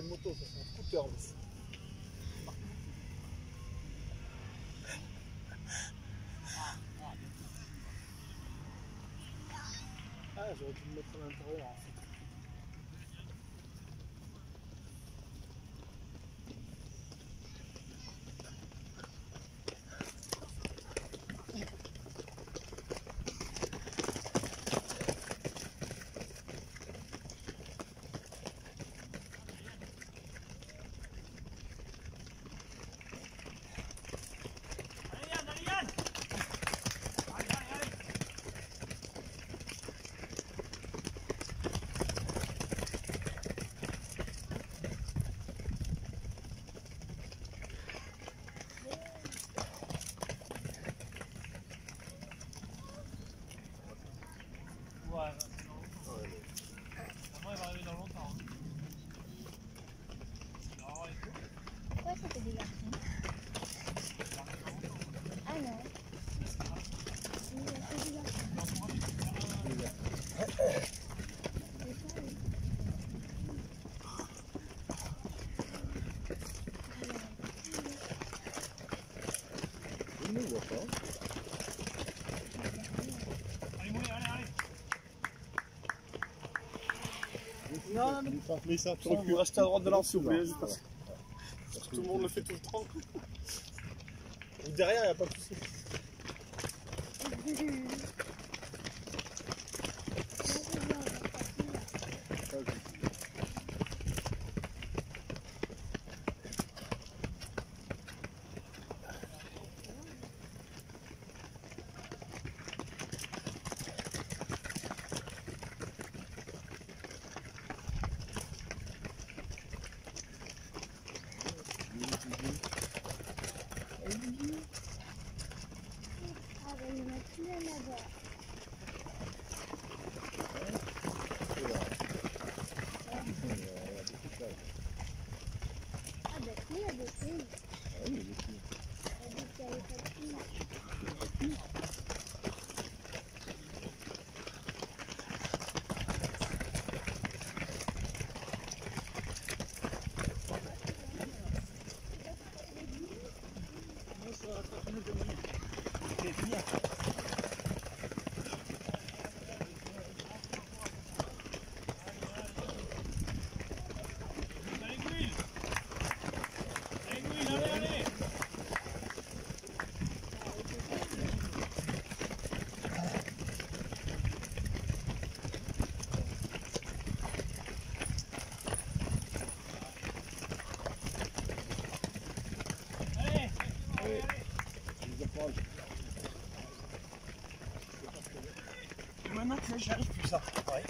moto, ça, c'est un scooter. Ah, j'aurais dû me mettre à l'intérieur en fait. Ouais, il va arriver dans longtemps. Pourquoi ça fait des garçons? Ah non. Oui, ça fait des garçons. Je ne le vois pas. Allez, Moulet, allez. Non, mais ça, tu aurais pu rester à droite de l'arbre s'il vous plaît. Parce que tout le monde le fait tout le temps. Ou derrière, il n'y a pas de souci. Ah ben il y en a plus à là-bas. Ah ben il y a des filles. Ah oui, il y a des filles. Il y a des filles avec des filles. Allez. Et maintenant que j'y arrive plus ça. Ouais.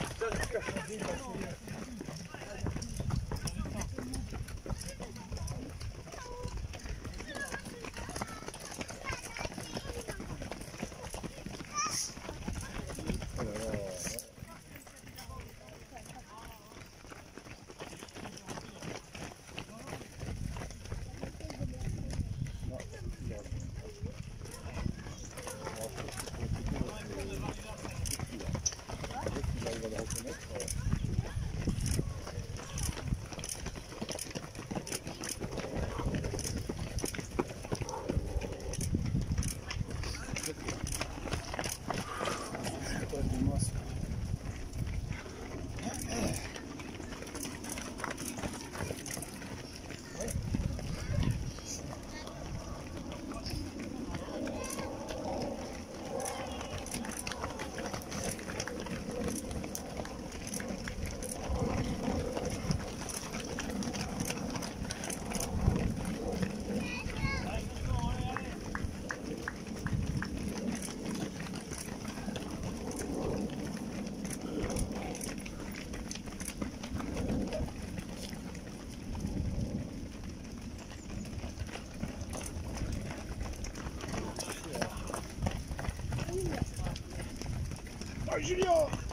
Ah, Julien!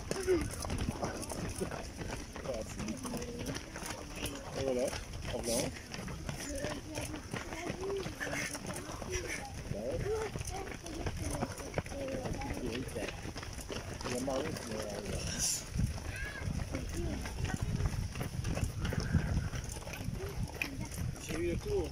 Et voilà, en blanc. La marée, T'as vu la cour?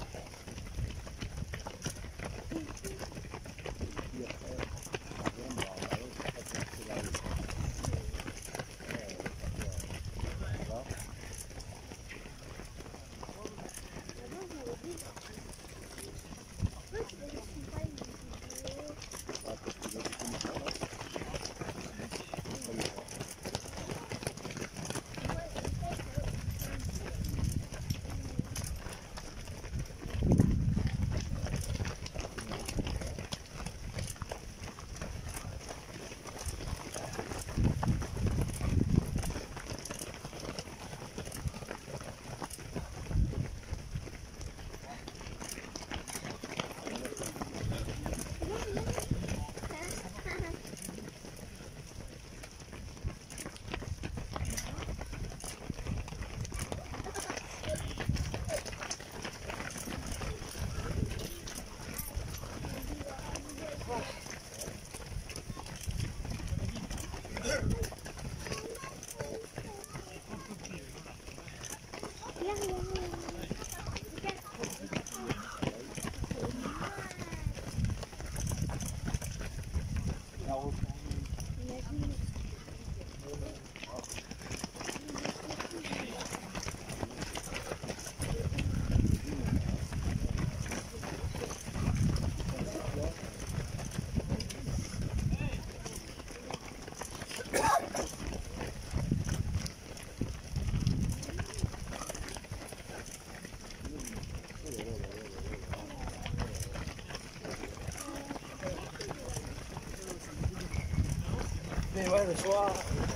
Mais ouais, le soir.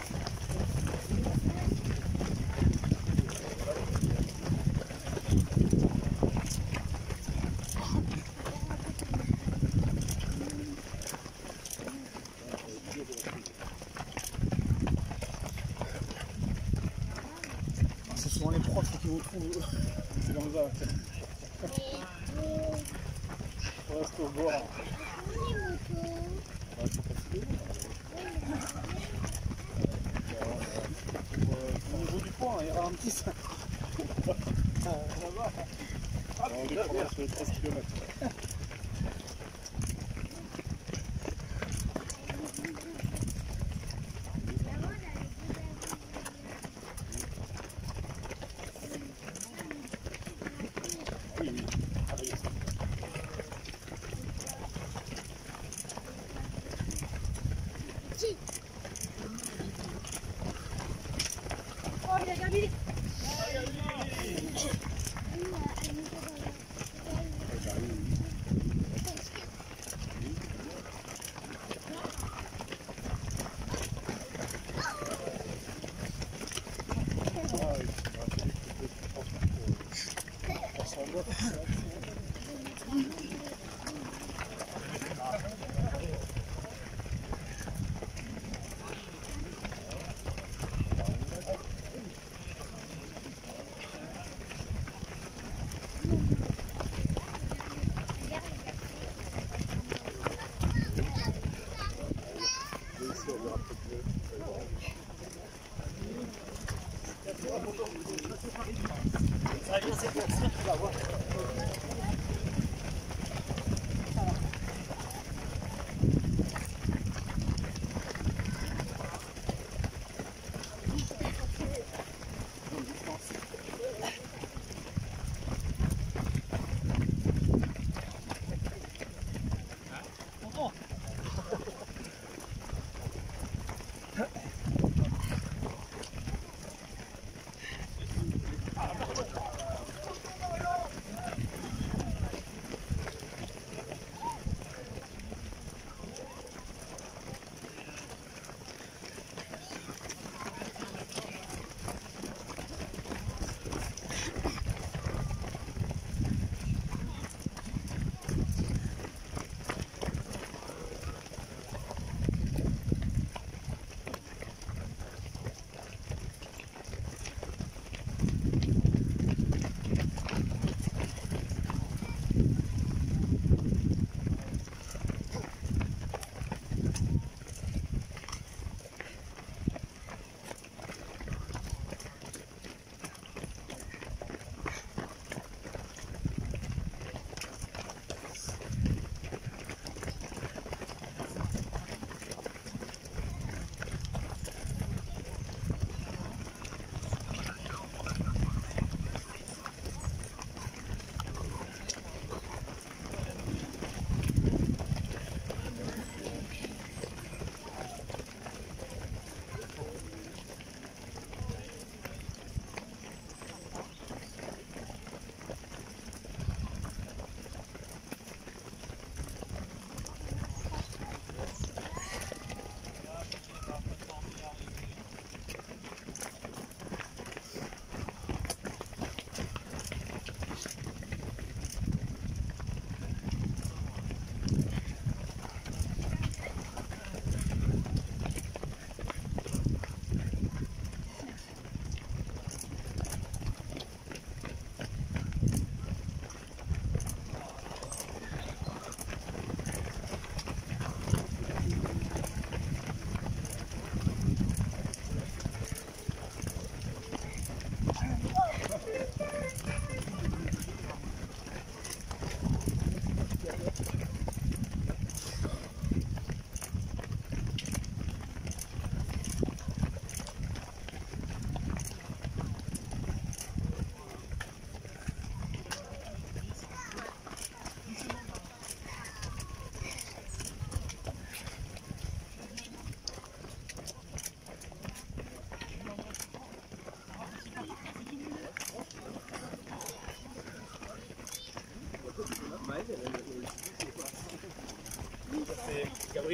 C'est souvent les profs qui vous trouvent. C'est comme ça. On reste au bord. Au niveau du point, il ralentit ça. Là-bas. On est sur les 13 km. Oui, oui. Oh, il a gagné.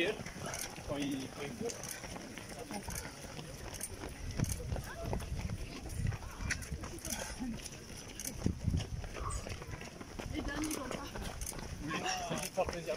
derrière quand il court. Les derniers vont pas. Oui, ça fait pas plaisir.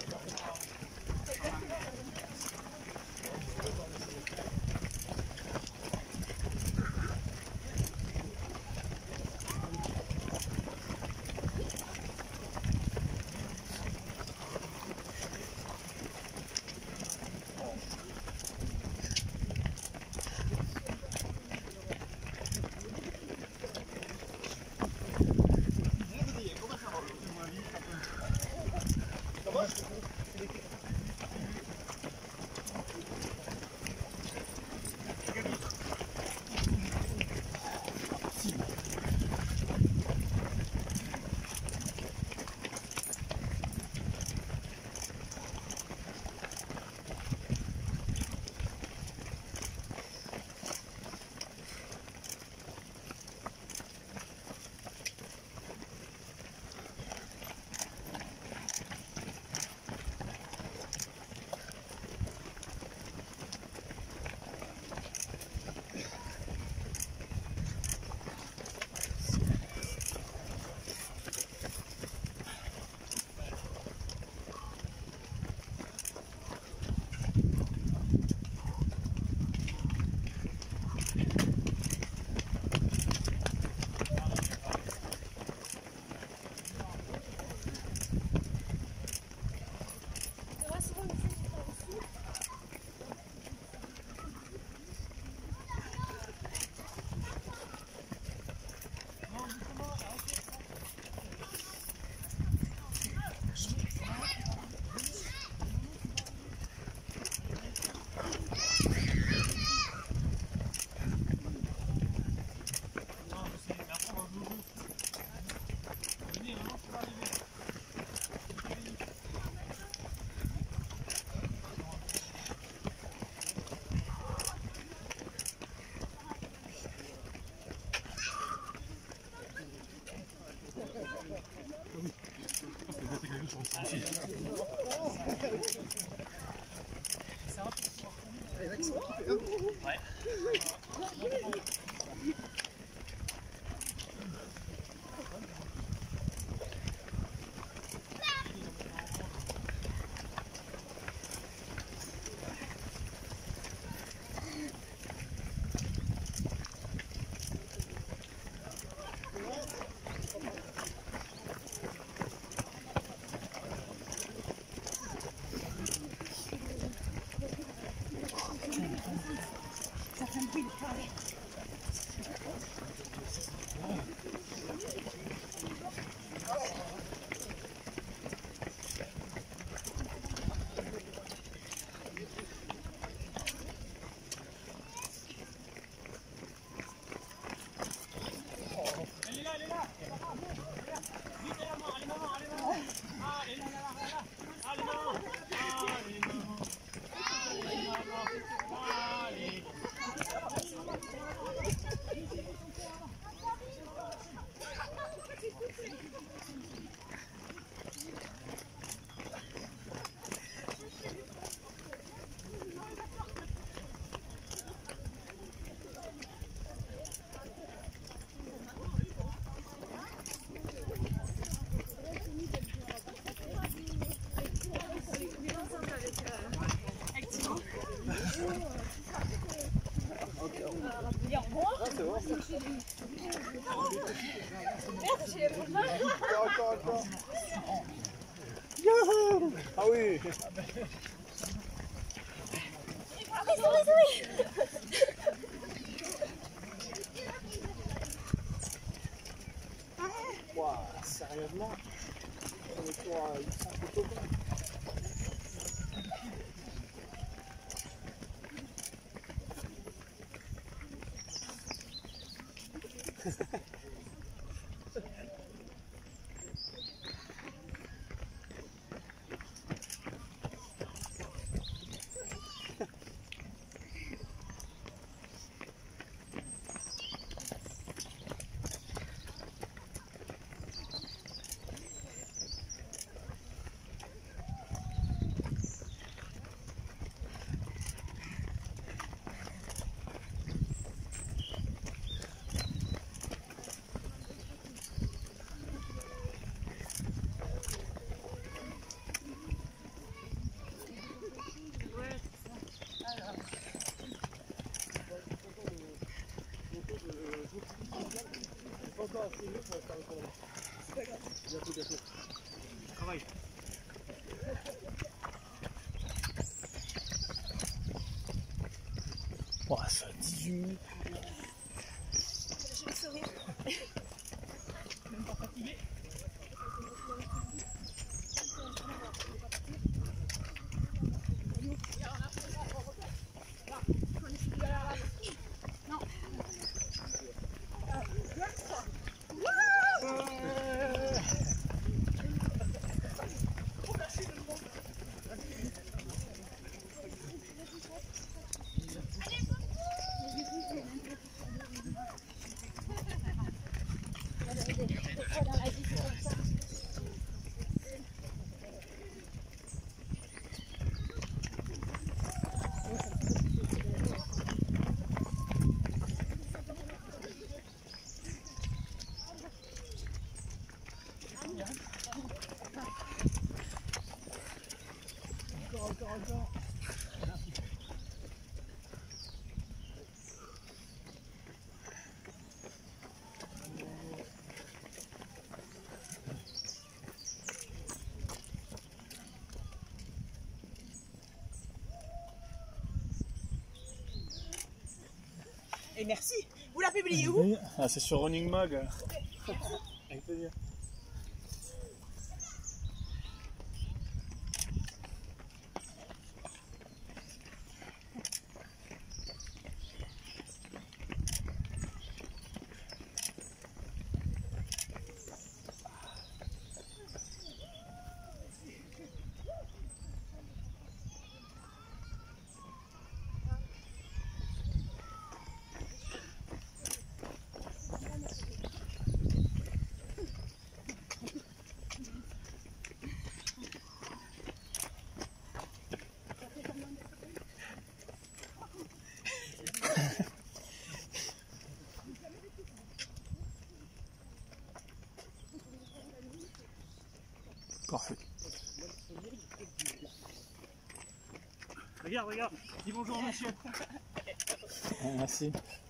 Ah oui. Wow, sérieusement, on est sur 800 photos. merci. Vous la publiez où? Ah, c'est sur Running Mag. Avec plaisir. Parfait. Regarde, regarde. Dis bonjour, monsieur. Merci.